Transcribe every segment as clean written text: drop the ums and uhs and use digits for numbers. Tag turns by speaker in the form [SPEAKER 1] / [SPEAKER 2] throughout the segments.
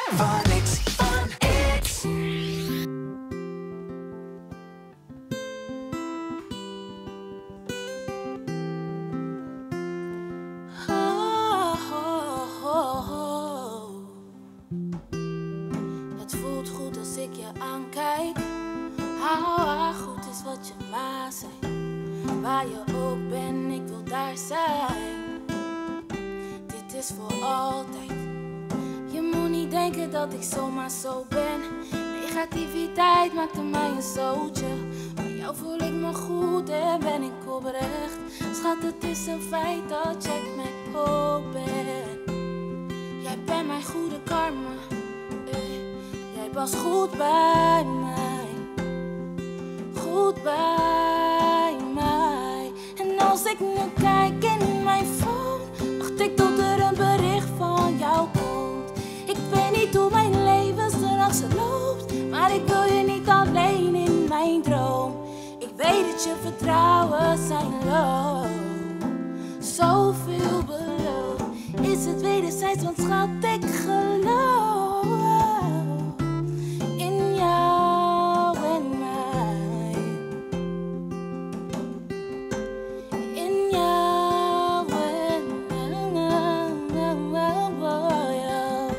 [SPEAKER 1] Van X, Van X.
[SPEAKER 2] Het voelt goed als ik je aankijk. Ah, goed is wat je maar zei. Waar je ook bent, ik wil daar zijn. Dit is voor altijd. Je moet niet denken dat ik zomaar zo ben. Negativiteit maakte mij een zootje. Bij jou voel ik me goed en ben ik oprecht. Schat, het is een feit dat jij mijn hoop bent. Jij bent mijn goede karma. Jij past goed bij mij. Goed bij mij. En als ik nu kijk in mijn phone, wacht ik tot er een bericht van jou komt. Ik weet niet hoe mijn leven straks loopt, maar ik wil je niet alleen in mijn droom. Ik weet dat je vertrouwen zijn loopt. Zoveel beloofd is het wederzijds, want schat, ik geloof in jou en mij. In jou en mij.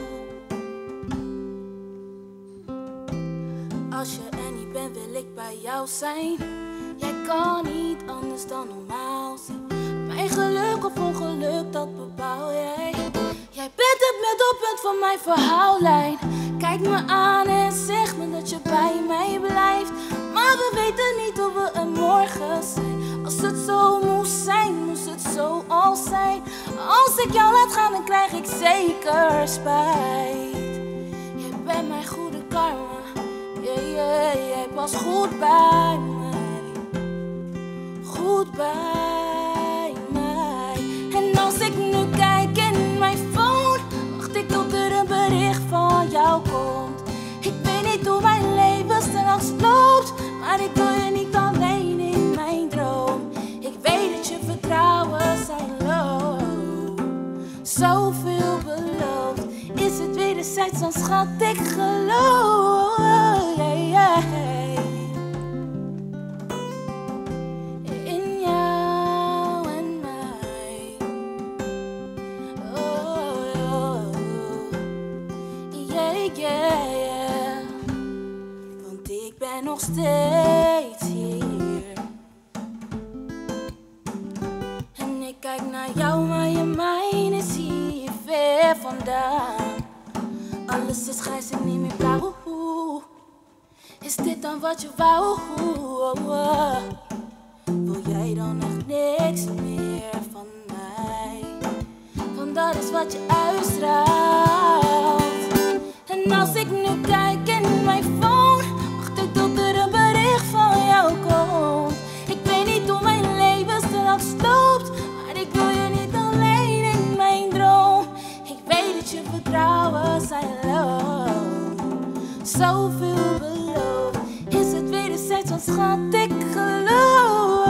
[SPEAKER 2] Als je er niet bent, wil ik bij jou zijn. Jij kan niet anders dan normaal zijn. Mijn geluk of ongeluk, dat bepaal jij. Jij bent het middelpunt van mijn verhaallijn. Kijk me aan en zeg me dat je bij mij blijft. Maar we weten niet hoe we er morgen zijn. Als het zo moest zijn, moest het zo al zijn. Als ik jou laat gaan, dan krijg ik zeker spijt. Jij bent mijn goede karma. Jij past goed bij mij. Goed bij mij. En als ik nu kijk in mijn phone, wacht ik tot er een bericht van jou komt. Ik weet niet hoe mijn leven straks loopt, maar ik wil je niet alleen in mijn droom. Ik weet dat je vertrouwen zijn loopt. Zoveel beloofd is het wederzijds, dan schat, ik geloof. In jou en mij. Yeah. Want ik ben nog steeds hier. En ik kijk naar jou, maar je mijn is hier ver vandaan. Alles is grijs en niet meer blauw. Is dit dan wat je wou? Wil jij dan echt niks meer van mij? Want dat is wat je uitstraalt. En als ik nu kijk in mijn phone, wacht ik tot er een bericht van jou komt. Ik weet niet hoe mijn leven straks loopt, maar ik wil je niet alleen in mijn droom. Ik weet dat je vertrouwen zijn loopt. Zoveel beloofd is het wederzijds, want schat, ik geloof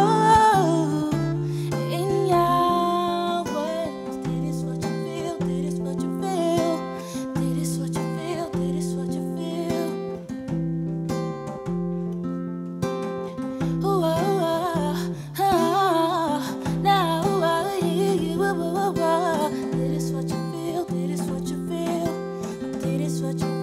[SPEAKER 2] in jou. Dit is wat je wil, dit is wat je wil. Dit is wat je wil, dit is wat je wil. Dit is wat je wil, dit is wat je wil. Dit is wat je wil.